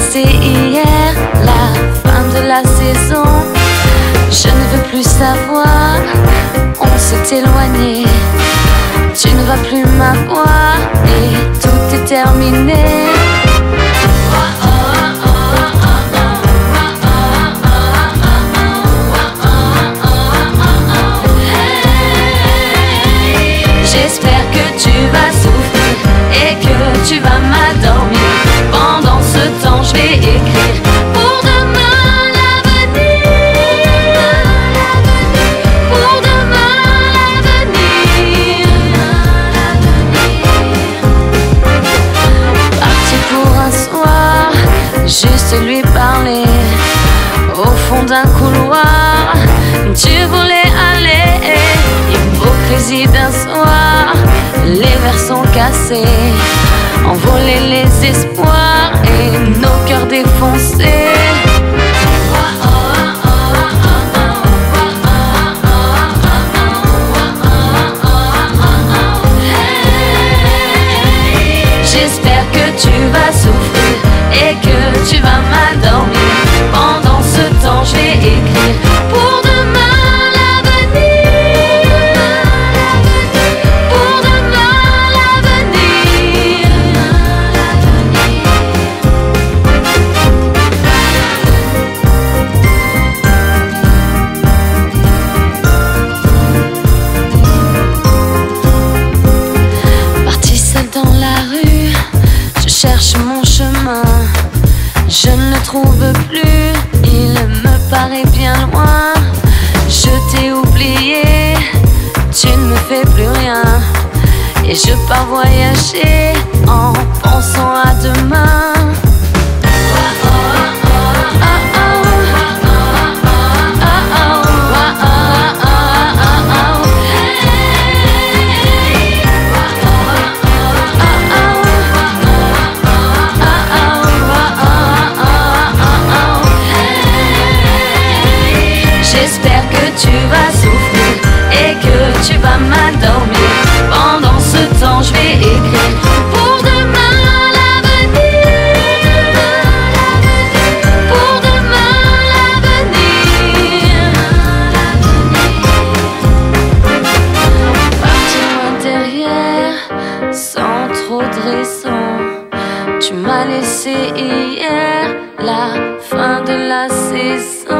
laissé hier, la fin de la saison. Je ne veux plus savoir, on s'est éloigné. Tu ne vas plus m'avoir et tout est terminé. J'espère que tu vas souffrir et que tu vas m'endormir. Pendant ce temps, je vais écrire pour demain l'avenir. Pour demain l'avenir. Parti pour un soir, juste lui parler au fond d'un couloir. Tu voulais aller, hypocrisie d'un soir. Les verres sont cassés, envolés les espoirs et nos cœurs défoncés. J'espère que tu vas souffrir et que tu vas m'endormir. Pendant ce temps, je vais écrire pour demain l'avenir. Pour demain l'avenir. Partie seule dans la rue, je cherche mon chemin. Je ne le trouve plus, il me paraît bien loin. Je t'ai oublié, tu ne me fais plus rien. Et je pars voyager en pensant à demain. J'espère que tu vas souffrir et que tu vas m'endormir. Pendant ce temps, je vais écrire pour demain l'avenir. Pour demain l'avenir. Parti loin derrière, sans trop de raison. Tu m'as laissé hier, la fin de la saison.